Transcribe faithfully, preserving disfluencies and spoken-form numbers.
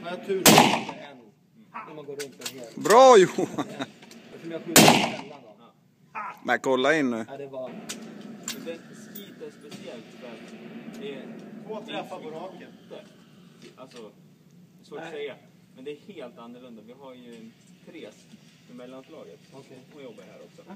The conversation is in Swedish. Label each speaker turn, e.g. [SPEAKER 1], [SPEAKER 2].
[SPEAKER 1] har jag tur en. När man går runt en hel.
[SPEAKER 2] Bra Johan!
[SPEAKER 1] Eftersom jag skjuter sällan då.
[SPEAKER 2] Men kolla in nu.
[SPEAKER 1] Ja, det var...
[SPEAKER 3] Det skit är speciellt för att det är...
[SPEAKER 4] Två träffar på raken.
[SPEAKER 3] Alltså, svårt att säga. Men det är helt annorlunda. Vi har ju en tres i mellanslaget.
[SPEAKER 1] Okay.
[SPEAKER 3] Hon jobbar här också.